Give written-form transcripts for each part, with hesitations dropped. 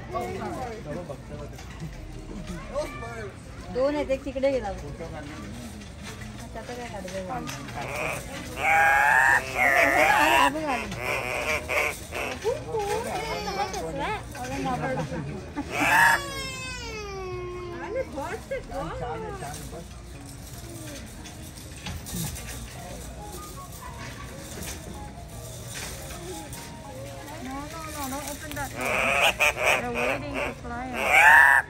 दोन आहेत एक तिकडे गेला त्याचं काय काढलं No, don't open that. They're waiting to fly out.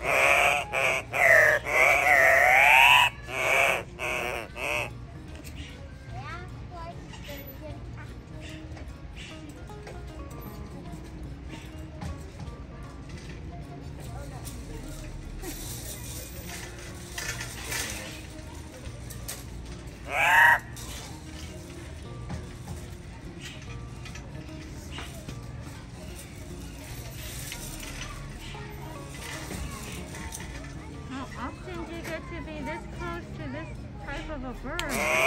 Often do you get to be this close to this type of a bird?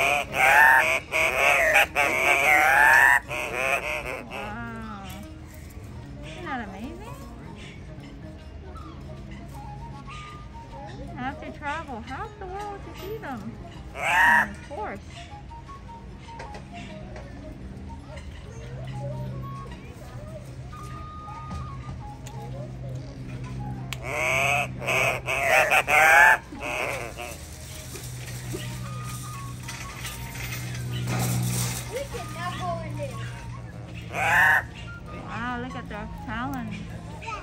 Wow. Isn't that amazing? I have to travel half the world to see them. And of course. Wow, look at their talons.